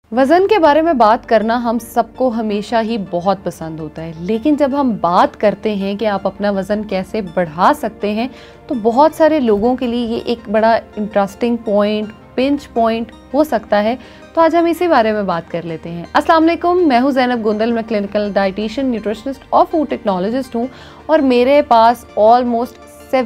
वज़न के बारे में बात करना हम सबको हमेशा ही बहुत पसंद होता है, लेकिन जब हम बात करते हैं कि आप अपना वज़न कैसे बढ़ा सकते हैं, तो बहुत सारे लोगों के लिए ये एक बड़ा इंटरेस्टिंग पॉइंट, पिंच पॉइंट हो सकता है। तो आज हम इसी बारे में बात कर लेते हैं। अस्सलाम वालेकुम, मैं हूँ ज़ैनब गुंदल, मैं क्लिनिकल डाइटिशियन, न्यूट्रिशनिस्ट और फूड टेक्नोलॉजिस्ट हूँ। और मेरे पास ऑलमोस्ट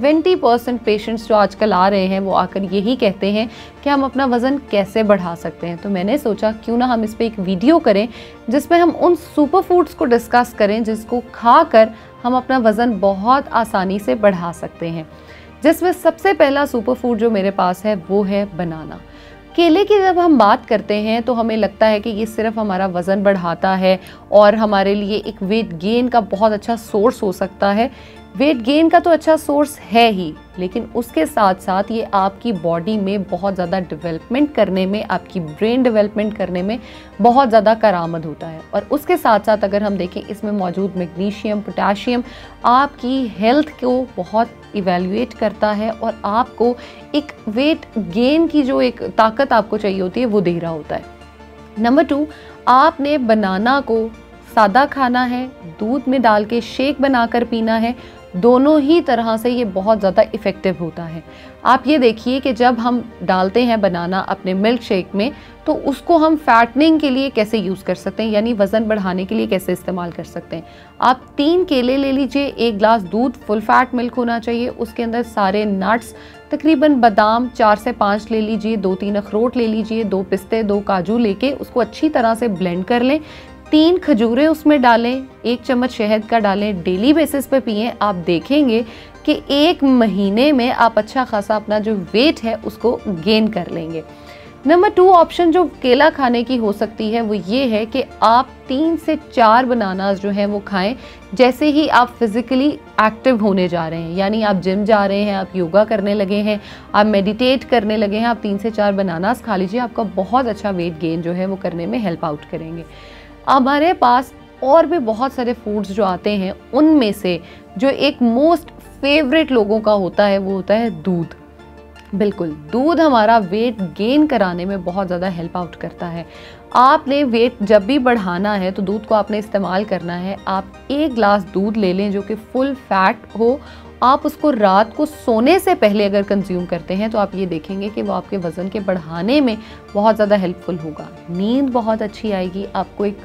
70% पेशेंट्स जो आजकल आ रहे हैं वो आकर यही कहते हैं कि हम अपना वज़न कैसे बढ़ा सकते हैं। तो मैंने सोचा क्यों ना हम इस पे एक वीडियो करें जिसमें हम उन सुपर फूड्स को डिस्कस करें जिसको खाकर हम अपना वज़न बहुत आसानी से बढ़ा सकते हैं। जिसमें सबसे पहला सुपर फूड जो मेरे पास है वो है बनाना। केले की जब हम बात करते हैं तो हमें लगता है कि ये सिर्फ हमारा वज़न बढ़ाता है और हमारे लिए एक वेट गेन का बहुत अच्छा सोर्स हो सकता है। वेट गेन का तो अच्छा सोर्स है ही, लेकिन उसके साथ साथ ये आपकी बॉडी में बहुत ज़्यादा डेवलपमेंट करने में, आपकी ब्रेन डेवलपमेंट करने में बहुत ज़्यादा करामद होता है। और उसके साथ साथ अगर हम देखें, इसमें मौजूद मैग्नीशियम, पोटेशियम आपकी हेल्थ को बहुत इवैल्यूएट करता है और आपको एक वेट गेन की जो एक ताकत आपको चाहिए होती है वो दे रहा होता है। नंबर 2, आपने बनाना को सादा खाना है, दूध में डाल के शेक बनाकर पीना है। दोनों ही तरह से ये बहुत ज़्यादा इफ़ेक्टिव होता है। आप ये देखिए कि जब हम डालते हैं बनाना अपने मिल्क शेक में, तो उसको हम फैटनिंग के लिए कैसे यूज़ कर सकते हैं, यानी वज़न बढ़ाने के लिए कैसे इस्तेमाल कर सकते हैं। आप 3 केले ले लीजिए, 1 ग्लास दूध, फुल फैट मिल्क होना चाहिए, उसके अंदर सारे नट्स, तकरीबन बादाम 4 से 5 ले लीजिए, 2-3 अखरोट ले लीजिए, 2 पिस्ते, 2 काजू लेके उसको अच्छी तरह से ब्लेंड कर लें। 3 खजूरें उसमें डालें, 1 चम्मच शहद का डालें, डेली बेसिस पे पिएं। आप देखेंगे कि 1 महीने में आप अच्छा खासा अपना जो वेट है उसको गेन कर लेंगे। नंबर 2 ऑप्शन जो केला खाने की हो सकती है वो ये है कि आप 3 से 4 बनानास जो हैं वो खाएं जैसे ही आप फिज़िकली एक्टिव होने जा रहे हैं, यानी आप जिम जा रहे हैं, आप योगा करने लगे हैं, आप मेडिटेट करने लगे हैं, आप 3 से 4 बनानास खा लीजिए, आपका बहुत अच्छा वेट गेन जो है वो करने में हेल्प आउट करेंगे। हमारे पास और भी बहुत सारे फूड्स जो आते हैं, उनमें से जो एक मोस्ट फेवरेट लोगों का होता है वो होता है दूध। बिल्कुल, दूध हमारा वेट गेन कराने में बहुत ज़्यादा हेल्प आउट करता है। आपने वेट जब भी बढ़ाना है तो दूध को आपने इस्तेमाल करना है। आप 1 ग्लास दूध ले लें जो कि फुल फैट हो। आप उसको रात को सोने से पहले अगर कंज्यूम करते हैं तो आप ये देखेंगे कि वो आपके वज़न के बढ़ाने में बहुत ज़्यादा हेल्पफुल होगा। नींद बहुत अच्छी आएगी, आपको एक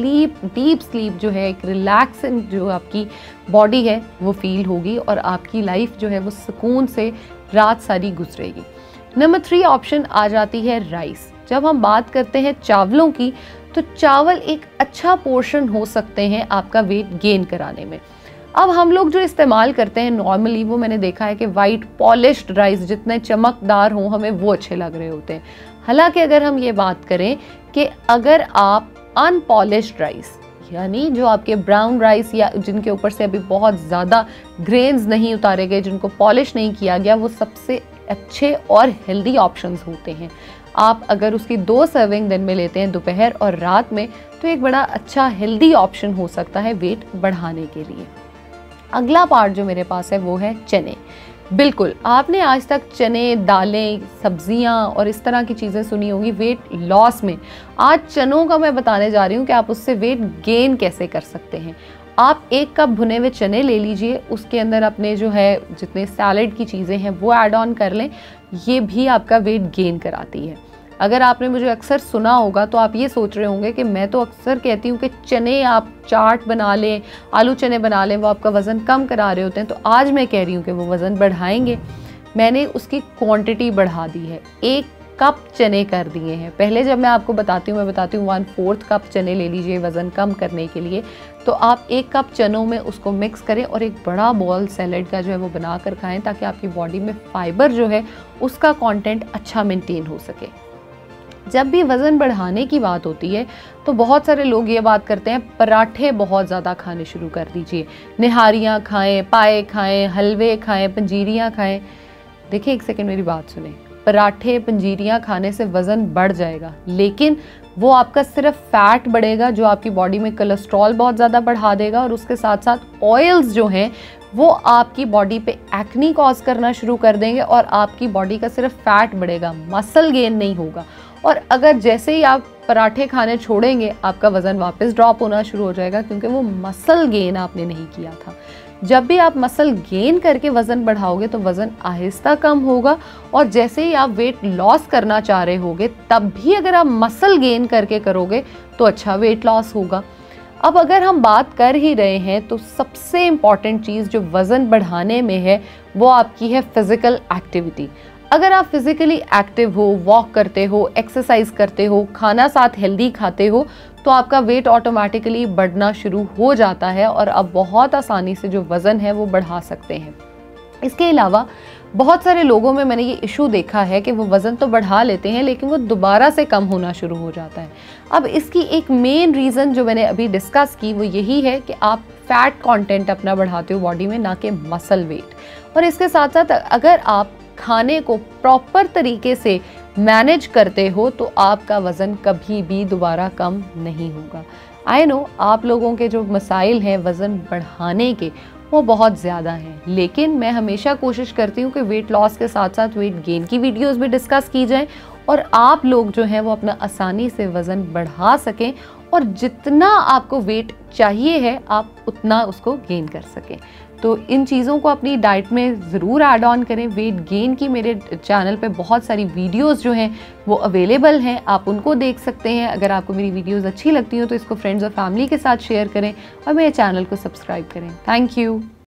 डीप स्लीप जो है, एक रिलैक्सिंग जो आपकी बॉडी है वो फील होगी और आपकी लाइफ जो है वो सुकून से रात सारी गुजरेगी। नंबर 3 ऑप्शन आ जाती है राइस। जब हम बात करते हैं चावलों की, तो चावल एक अच्छा पोर्शन हो सकते हैं आपका वेट गेन कराने में। अब हम लोग जो इस्तेमाल करते हैं नॉर्मली, वो मैंने देखा है कि वाइट पॉलिश्ड राइस जितने चमकदार हों हमें वो अच्छे लग रहे होते हैं। हालांकि अगर हम ये बात करें कि अगर आप अनपॉलिश्ड राइस, यानी जो आपके ब्राउन राइस या जिनके ऊपर से अभी बहुत ज़्यादा ग्रेन्स नहीं उतारे गए, जिनको पॉलिश नहीं किया गया, वो सबसे अच्छे और हेल्दी ऑप्शंस होते हैं। आप अगर उसकी 2 सर्विंग दिन में लेते हैं, दोपहर और रात में, तो एक बड़ा अच्छा हेल्दी ऑप्शन हो सकता है वेट बढ़ाने के लिए। अगला पार्ट जो मेरे पास है वो है चने। बिल्कुल, आपने आज तक चने, दालें, सब्जियां और इस तरह की चीज़ें सुनी होंगी वेट लॉस में। आज चनों का मैं बताने जा रही हूँ कि आप उससे वेट गेन कैसे कर सकते हैं। आप 1 कप भुने हुए चने ले लीजिए, उसके अंदर अपने जो है जितने सैलेड की चीज़ें हैं वो ऐड ऑन कर लें। ये भी आपका वेट गेन कराती है। अगर आपने मुझे अक्सर सुना होगा तो आप ये सोच रहे होंगे कि मैं तो अक्सर कहती हूँ कि चने आप चाट बना लें, आलू चने बना लें, वो आपका वज़न कम करा रहे होते हैं। तो आज मैं कह रही हूँ कि वो वज़न बढ़ाएंगे। मैंने उसकी क्वांटिटी बढ़ा दी है, 1 कप चने कर दिए हैं। पहले जब मैं आपको बताती हूँ, मैं बताती हूँ 1/4 कप चने ले लीजिए वज़न कम करने के लिए। तो आप 1 कप चनों में उसको मिक्स करें और एक बड़ा बॉल सैलेड का जो है वो बना कर खाएँ, ताकि आपकी बॉडी में फाइबर जो है उसका कंटेंट अच्छा मेंटेन हो सके। जब भी वज़न बढ़ाने की बात होती है तो बहुत सारे लोग ये बात करते हैं पराठे बहुत ज़्यादा खाने शुरू कर दीजिए, निहारियाँ खाएं, पाए खाएं, हलवे खाएं, पंजीरियाँ खाएं। देखिए, एक सेकंड मेरी बात सुने। पराठे, पंजीरियाँ खाने से वज़न बढ़ जाएगा, लेकिन वो आपका सिर्फ फैट बढ़ेगा जो आपकी बॉडी में कोलेस्ट्रॉल बहुत ज़्यादा बढ़ा देगा, और उसके साथ साथ ऑयल्स जो हैं वो आपकी बॉडी पे एक्नी कॉज करना शुरू कर देंगे और आपकी बॉडी का सिर्फ फैट बढ़ेगा, मसल गेन नहीं होगा। और अगर जैसे ही आप पराठे खाने छोड़ेंगे आपका वज़न वापस ड्रॉप होना शुरू हो जाएगा, क्योंकि वो मसल गेन आपने नहीं किया था। जब भी आप मसल गेन करके वज़न बढ़ाओगे तो वज़न आहिस्ता कम होगा, और जैसे ही आप वेट लॉस करना चाह रहे होगे तब भी अगर आप मसल गेन करके करोगे तो अच्छा वेट लॉस होगा। अब अगर हम बात कर ही रहे हैं तो सबसे इम्पॉर्टेंट चीज़ जो वज़न बढ़ाने में है वो आपकी है फिज़िकल एक्टिविटी। अगर आप फिज़िकली एक्टिव हो, वॉक करते हो, एक्सरसाइज करते हो, खाना साथ हेल्दी खाते हो, तो आपका वेट ऑटोमेटिकली बढ़ना शुरू हो जाता है और आप बहुत आसानी से जो वज़न है वो बढ़ा सकते हैं। इसके अलावा बहुत सारे लोगों में मैंने ये इशू देखा है कि वो वज़न तो बढ़ा लेते हैं लेकिन वो दोबारा से कम होना शुरू हो जाता है। अब इसकी एक मेन रीज़न जो मैंने अभी डिस्कस की वो यही है कि आप फैट कंटेंट अपना बढ़ाते हो बॉडी में, ना कि मसल वेट। और इसके साथ साथ अगर आप खाने को प्रॉपर तरीके से मैनेज करते हो तो आपका वज़न कभी भी दोबारा कम नहीं होगा। आई नो आप लोगों के जो मसाइल हैं वज़न बढ़ाने के वो बहुत ज़्यादा हैं, लेकिन मैं हमेशा कोशिश करती हूँ कि वेट लॉस के साथ साथ वेट गेन की वीडियोस भी डिस्कस की जाएं और आप लोग जो हैं वो अपना आसानी से वज़न बढ़ा सकें और जितना आपको वेट चाहिए है आप उतना उसको गेन कर सकें। तो इन चीज़ों को अपनी डाइट में ज़रूर ऐड ऑन करें। वेट गेन की मेरे चैनल पे बहुत सारी वीडियोस जो हैं वो अवेलेबल हैं, आप उनको देख सकते हैं। अगर आपको मेरी वीडियोस अच्छी लगती हो तो इसको फ्रेंड्स और फैमिली के साथ शेयर करें और मेरे चैनल को सब्सक्राइब करें। Thank you.